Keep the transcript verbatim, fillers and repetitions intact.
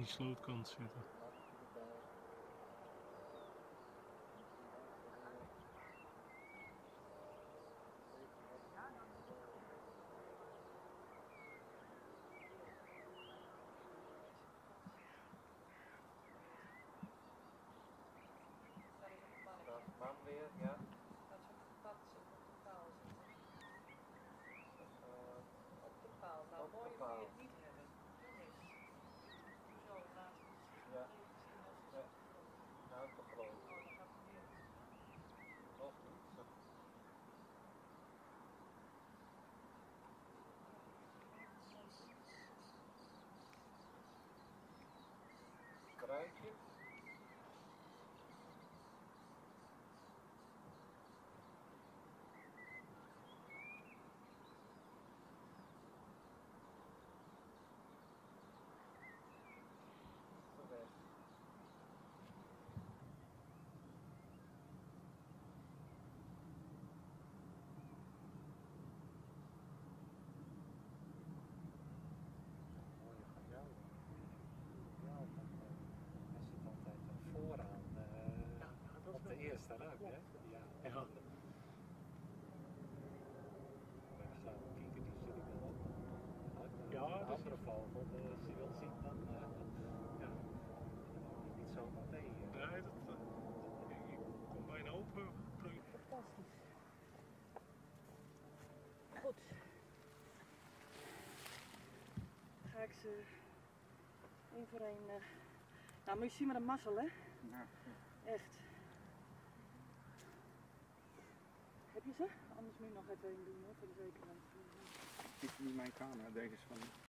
die slootkant zitten. Man weer, ja. Dat ze op de pad zitten, op de paal zitten. Uh, Op de paal. Nou, op de mooier paal. kun je het niet hebben. Nee. Zo, laat ik het Ja. even zien of het Ja. zo groot is. Nou, te groot. Oh, dan gaat het weer. Nog niet. Zo. Kruidje. Weg. Mooie van jou. Ja, dan, uh, hij zit altijd uh, vooraan uh, Ja, dat op de wel. eerste ruik, hè? Ja. Ja. Wij gaan kijken, die zit ik wel op. Ja, de dat andere is- vogel, uh, als je wil zien, dan uh, ja, dan hou je niet zomaar mee. Uh. Nee, dat, uh, ik kom bij een open project. Fantastisch. Goed. Dan ga ik ze één voor één. Uh... Nou, moet je zien met een mazzel, hè? Ja. Echt. Heb je ze? Anders moet je nog even één doen, hoor, voor de zekerheid. Dit is niet mijn camera, deze is van